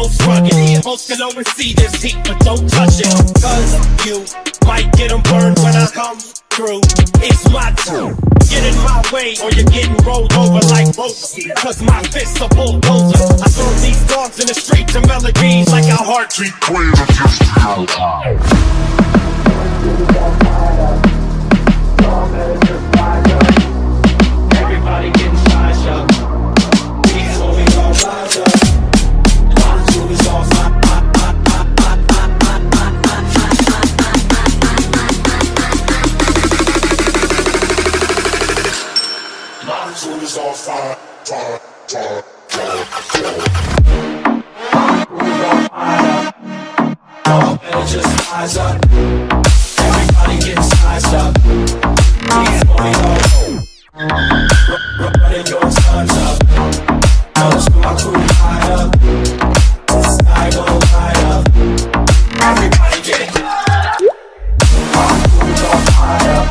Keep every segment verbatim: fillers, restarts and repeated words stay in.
most rugged. Most can always see this heat, but don't touch it, cause you might get them burned when I come through. It's my turn. Get in my way or you're getting rolled over like ropes, cause my fists are bulldozers. I serve these dogs in the street to melodies like a heartbeat playing against the outcome. Everybody getting sized up. These when we gon' rise up. My tune is all fire. My tune is all fire, fire, fire, fire, fire. Y'all better just rise up. Everybody getting sized up. These when we gon' running your time's up. Those with my crew high up. The sky gon' light up. Everybody get it. My crew's on fire.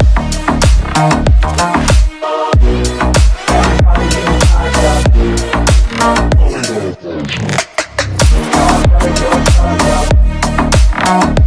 Everybody getting tied up. Running your time's up.